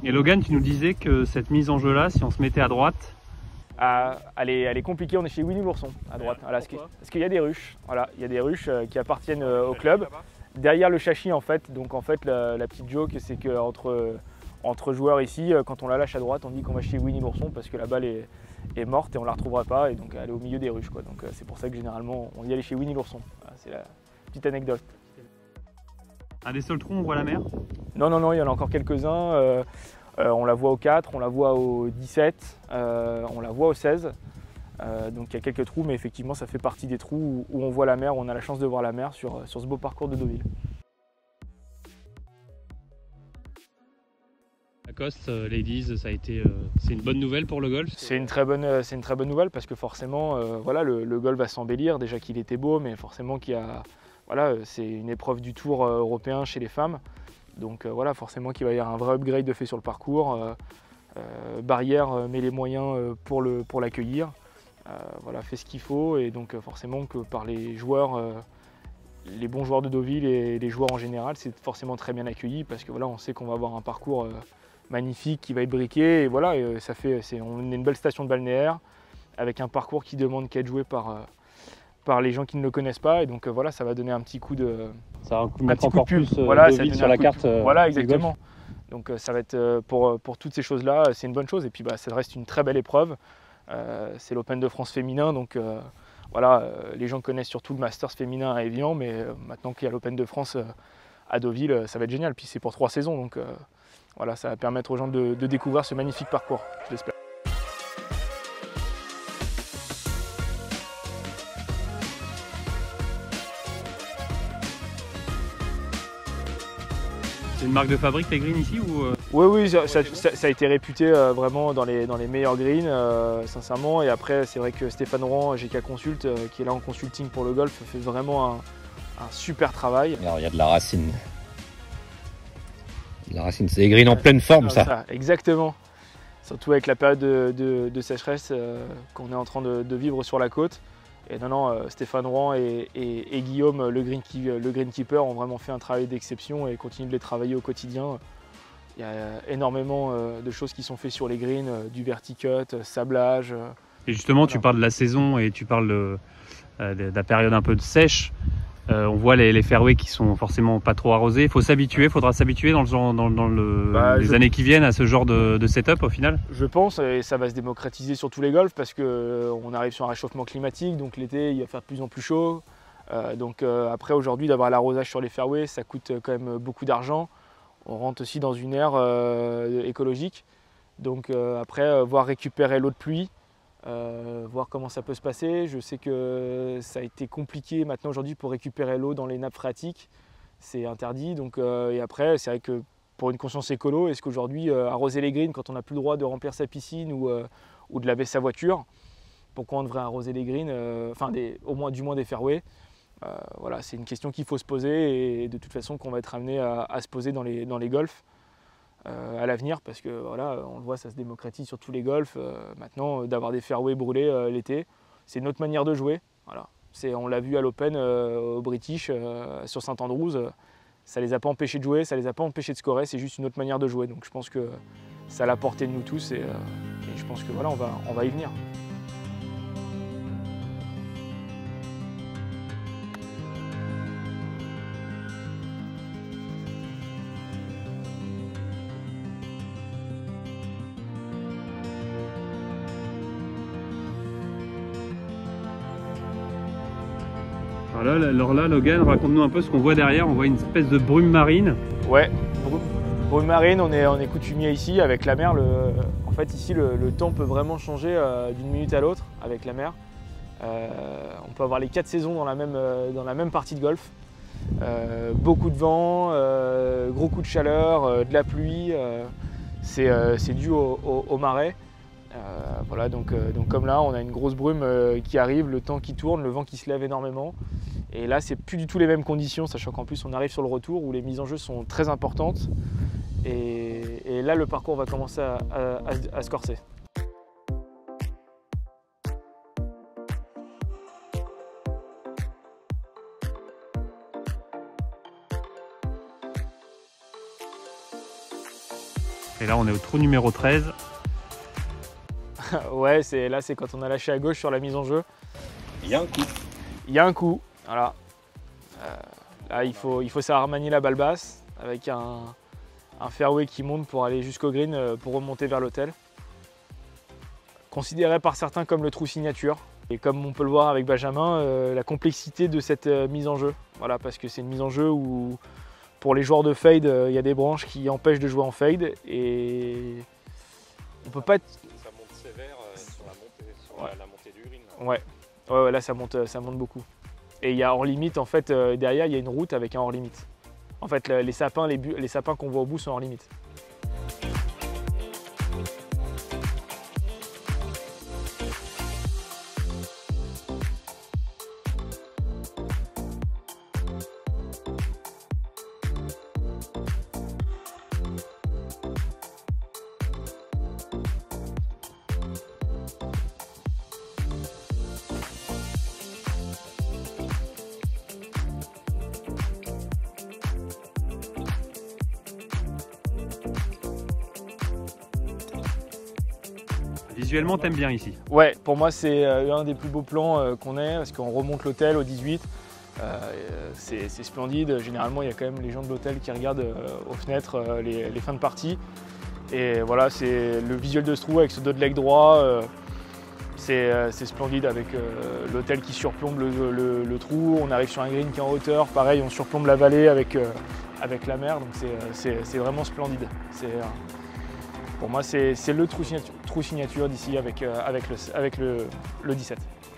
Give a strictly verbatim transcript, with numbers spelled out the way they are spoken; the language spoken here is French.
Et Logan, tu nous disais que cette mise en jeu là, si on se mettait à droite, Ah, elle, est, elle est compliquée, on est chez Winnie l'ourson à droite. Voilà, parce qu'il y a des ruches, voilà, il y a des ruches euh, qui appartiennent euh, au club. Derrière le châssis en fait, donc en fait la, la petite joke c'est qu'entre entre joueurs ici, quand on la lâche à droite, on dit qu'on va chez Winnie l'ourson parce que la balle est, est morte et on la retrouvera pas et donc elle est au milieu des ruches quoi. Donc c'est pour ça que généralement on y allait chez Winnie l'ourson. Voilà, c'est la petite anecdote. Un des seuls trous on voit la mer? Non, non, non, il y en a encore quelques-uns. Euh, euh, on la voit au quatre, on la voit au dix-sept, euh, on la voit au seize. Euh, donc il y a quelques trous, mais effectivement ça fait partie des trous où, où on voit la mer, où on a la chance de voir la mer sur, sur ce beau parcours de Deauville. Lacoste euh, Ladies, ça a été, euh, c'est une bonne nouvelle pour le golf? C'est une très bonne, c'est une très bonne nouvelle parce que forcément, euh, voilà, le, le golf va s'embellir. Déjà qu'il était beau, mais forcément qu'il y a, voilà, c'est une épreuve du Tour euh, européen chez les femmes. Donc euh, voilà, forcément qu'il va y avoir un vrai upgrade de fait sur le parcours. Euh, euh, Barrière euh, met les moyens euh, pour le, pour l'accueillir. Euh, voilà, fait ce qu'il faut et donc euh, forcément que par les joueurs, euh, les bons joueurs de Deauville et les joueurs en général, c'est forcément très bien accueilli parce que voilà, on sait qu'on va avoir un parcours euh, magnifique qui va être briqué et voilà, et ça fait, c'est, on est une belle station de balnéaire avec un parcours qui demande qu'à être joué par, euh, par les gens qui ne le connaissent pas et donc euh, voilà, ça va donner un petit coup de, ça va un coup de un mettre petit coup de encore pub. plus euh, Voilà, Deauville sur la carte. Euh, voilà, exactement. Donc euh, ça va être euh, pour, pour toutes ces choses-là, c'est une bonne chose et puis bah, ça reste une très belle épreuve. Euh, c'est l'Open de France féminin, donc euh, voilà, euh, les gens connaissent surtout le Masters féminin à Évian, mais euh, maintenant qu'il y a l'Open de France euh, à Deauville, euh, ça va être génial. Puis c'est pour trois saisons, donc euh, voilà, ça va permettre aux gens de, de découvrir ce magnifique parcours, je l'espère. C'est une marque de fabrique les greens ici ou euh... Oui, oui, ça, ça, ça a été réputé euh, vraiment dans les, dans les meilleurs greens, euh, sincèrement. Et après, c'est vrai que Stéphane Rouen, G K Consult, euh, qui est là en consulting pour le golf, fait vraiment un, un super travail. Alors, il y a de la racine. La racine, c'est des greens en pleine forme, ça. ça. Exactement. Surtout avec la période de, de, de sécheresse euh, qu'on est en train de, de vivre sur la côte. Et non, non, euh, Stéphane Rouen et, et, et Guillaume, le, green, le greenkeeper, ont vraiment fait un travail d'exception et continuent de les travailler au quotidien. Il y a énormément euh, de choses qui sont faites sur les greens, euh, du verticut, euh, sablage. Euh, et justement, voilà. Tu parles de la saison et tu parles de, euh, de, de la période un peu de sèche. Euh, on voit les, les fairways qui sont forcément pas trop arrosés. Il faut s'habituer, il faudra s'habituer dans, le genre, dans, dans le, bah, les je... années qui viennent à ce genre de, de setup au final. Je pense, et ça va se démocratiser sur tous les golfs parce qu'on euh, arrive sur un réchauffement climatique, donc l'été il va faire de plus en plus chaud. Euh, donc euh, après aujourd'hui d'avoir l'arrosage sur les fairways, ça coûte quand même beaucoup d'argent. On rentre aussi dans une ère euh, écologique. Donc euh, après, euh, voir récupérer l'eau de pluie, euh, voir comment ça peut se passer. Je sais que ça a été compliqué maintenant aujourd'hui pour récupérer l'eau dans les nappes phréatiques. C'est interdit. Donc, euh, et après, c'est vrai que pour une conscience écolo, est-ce qu'aujourd'hui, euh, arroser les greens quand on n'a plus le droit de remplir sa piscine ou, euh, ou de laver sa voiture, pourquoi on devrait arroser les greens, euh, enfin des, au moins, du moins des fairways? Euh, voilà, c'est une question qu'il faut se poser et de toute façon qu'on va être amené à, à se poser dans les, dans les golfs euh, à l'avenir parce que voilà, on le voit, ça se démocratise sur tous les golfs. Euh, maintenant, euh, d'avoir des fairways brûlés euh, l'été, c'est une autre manière de jouer. Voilà. On l'a vu à l'Open euh, au British euh, sur Saint-Andrews, euh, ça les a pas empêchés de jouer, ça les a pas empêchés de scorer, c'est juste une autre manière de jouer. Donc je pense que ça a la portée de nous tous et, euh, et je pense que voilà, on va, on va y venir. Voilà, alors là, Logan, raconte-nous un peu ce qu'on voit derrière. On voit une espèce de brume marine. Ouais, brume, brume marine, on est, on est coutumier ici avec la mer. Le, en fait, ici, le, le temps peut vraiment changer euh, d'une minute à l'autre avec la mer. Euh, on peut avoir les quatre saisons dans la même, euh, dans la même partie de golf. Euh, beaucoup de vent, euh, gros coups de chaleur, euh, de la pluie. Euh, c'est euh, dû au, au, au marais. Euh, voilà, donc, euh, donc comme là, on a une grosse brume euh, qui arrive, le temps qui tourne, le vent qui se lève énormément. Et là, c'est plus du tout les mêmes conditions, sachant qu'en plus, on arrive sur le retour où les mises en jeu sont très importantes. Et, et là, le parcours va commencer à, à, à, à se corser. Et là, on est au trou numéro treize. Ouais, c'est, là, c'est quand on a lâché à gauche sur la mise en jeu. Il y a un coup. Il y a un coup, voilà. Euh, là, il faut, il faut savoir manier la balle basse avec un, un fairway qui monte pour aller jusqu'au green euh, pour remonter vers l'hôtel. Considéré par certains comme le trou signature. Et comme on peut le voir avec Benjamin, euh, la complexité de cette euh, mise en jeu. Voilà, parce que c'est une mise en jeu où pour les joueurs de fade, il euh, y a des branches qui empêchent de jouer en fade et on peut pas être... Ça monte sévère euh, sur, la montée, sur ouais. la, la montée du green. Ouais. Ouais, ouais, là ça monte, ça monte beaucoup. Et il y a hors limite, en fait, euh, derrière il y a une route avec un hors limite. En fait, le, les sapins, les, les sapins qu'on voit au bout sont hors limite. Visuellement, t'aimes bien ici? Ouais, pour moi c'est un des plus beaux plans euh, qu'on ait parce qu'on remonte l'hôtel au dix-huit. Euh, c'est splendide. Généralement, il y a quand même les gens de l'hôtel qui regardent euh, aux fenêtres euh, les, les fins de partie. Et voilà, c'est le visuel de ce trou avec ce dos de leg droit. Euh, c'est euh, splendide avec euh, l'hôtel qui surplombe le, le, le trou. On arrive sur un green qui est en hauteur. Pareil, on surplombe la vallée avec, euh, avec la mer. Donc c'est vraiment splendide. C'est euh, Pour moi, c'est le trou signature, trou signature d'ici avec, euh, avec, le, avec le, le dix-sept.